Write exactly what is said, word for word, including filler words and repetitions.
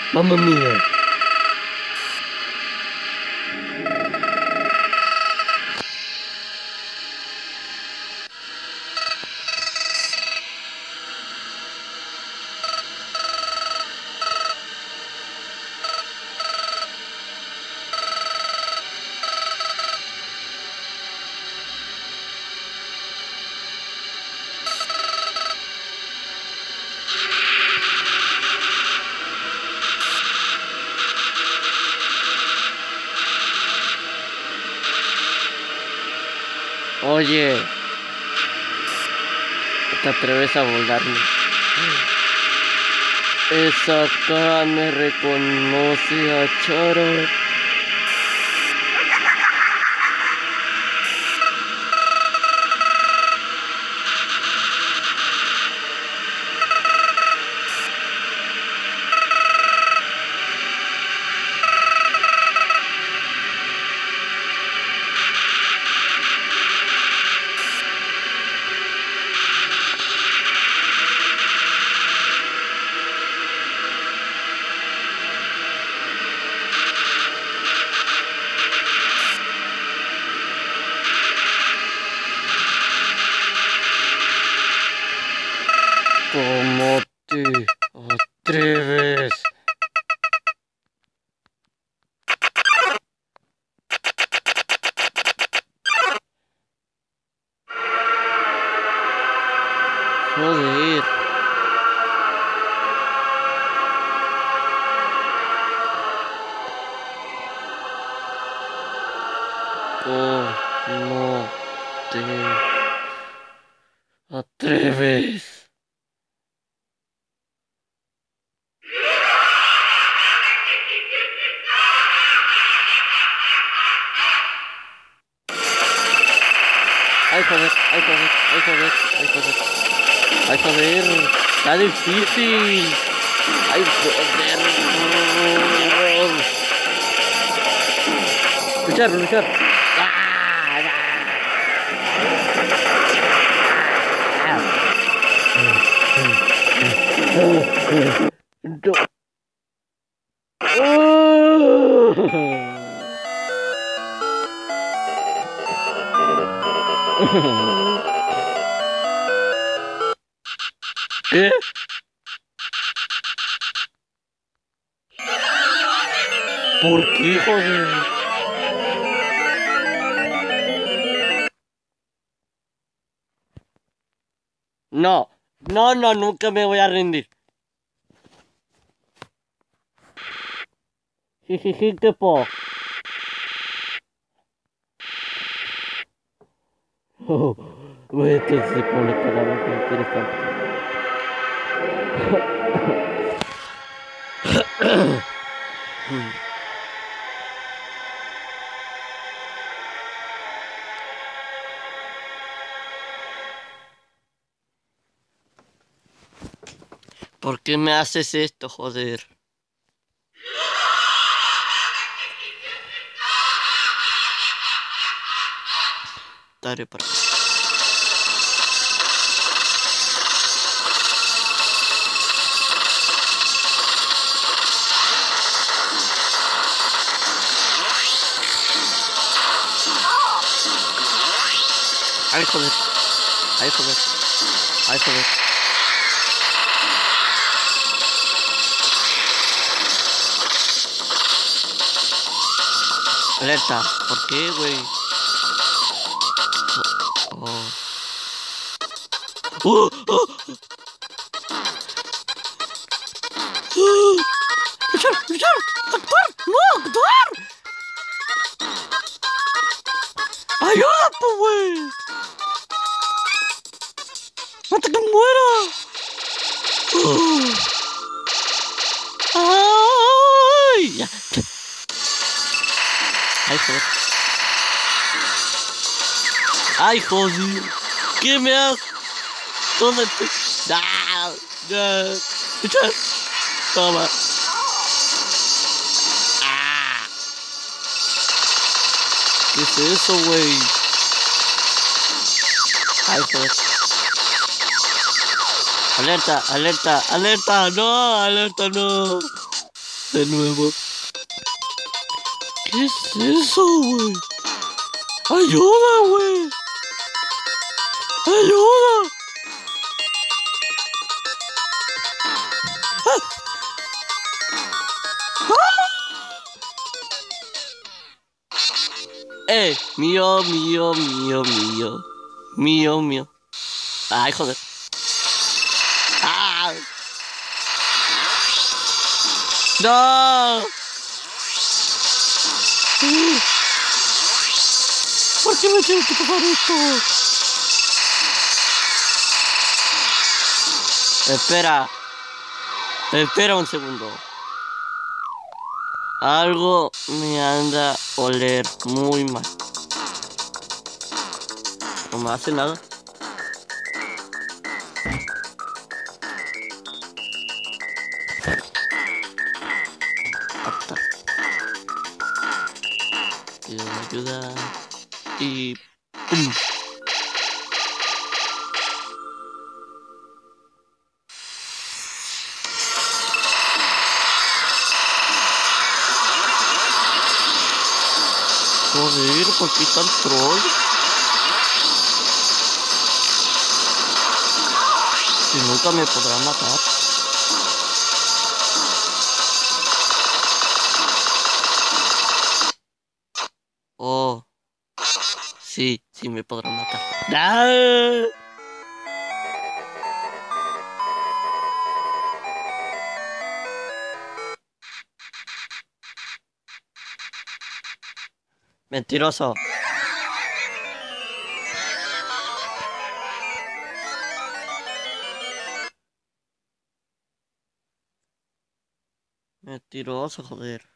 Mamma mía. Oye, ¿te atreves a volarme? Esa cara me reconoce a Charo. ¿Cómo te atreves? Joder. ¿Cómo te atreves? Ay, joder, ay, joder, ay, joder, ay, joder. Ay, joder, está difícil. Ay, joder. Luchar, luchar. ¡Ah! No. ¿Qué? ¿Por qué, joder? No, no, no, nunca me voy a rendir. Jijiji, qué po. Oh, güey, esto se pone cada vez más interesante. ¿Por qué me haces esto, joder? Dale para acá. Ay, joder. Ay, joder. Ay, joder. Alerta. ¿Por qué, güey? Oh. ¡Oh! ¡Oh! ¡Oh! ¡Luchar! ¡Luchar! ¡Actuar! ¡No! ¡Actuar! ¡Ayuda, pues, güey! ¡Hasta que muera! ¡Oh! ¡Ay! Ya. ¡Ay, joder! ¡Ay, joder! ¿Qué me haces? ¿Dónde te...? ¡Ah! ¡Ya! ¡Luchar! Toma. ¡Ah! ¿Qué es eso, güey? Ay, joder. Alerta, alerta, alerta, no, alerta, no. De nuevo. ¿Qué es eso, güey? ¡Ayuda, güey! ¡Ayuda! ¡Ah! ¡Eh! Mío, mío, mío, mío. Mío, mío. ¡Ay, joder! ¡Ah! ¡No! ¿Por qué me tiene que pasar esto? Espera. Espera un segundo. Algo me anda a oler muy mal. No me hace nada. Apta. Pido ayuda. Y... ¡pum! Joder, ¿por qué tan troll? Si nunca me podrá matar. Oh, sí, sí me podrá matar. ¡Ah! Mentiroso. Mentiroso, joder.